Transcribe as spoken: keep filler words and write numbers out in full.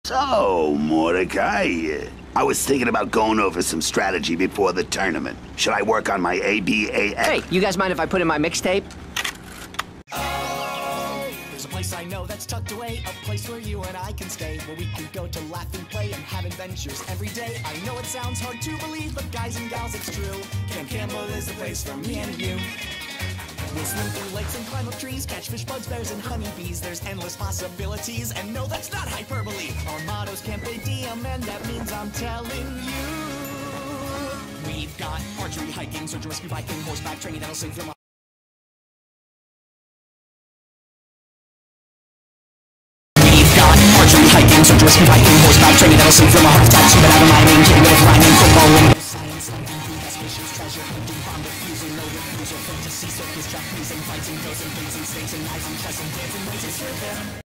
So, Mordecai, I was thinking about going over some strategy before the tournament. Should I work on my A B A X? Hey, you guys mind if I put in my mixtape? Oh, there's a place I know that's tucked away, a place where you and I can stay, where we can go to laugh and play and have adventures every day. I know it sounds hard to believe, but guys and gals, it's true. Camp Campbell is the place for me and you. We'll swim through lakes and climb up trees, catch fish, bugs, bears, and honeybees. There's endless possibilities, and no, that's not hyperbole. Our motto's Camp A D M, and that means I'm telling you. We've got archery, hiking, search and rescue, biking, horseback training that'll save your life. We've got archery, hiking, search and rescue, biking, horseback training that'll save your life. Tattoo, but out of mining, keeping it flying, football, and science, hunting, food, suspicious, treasure hunting, bomb defusing, no refusal, fantasy, circus, trapezing, fighting, ghosts and things and snakes and knives and chess and dancing, ways to serve them.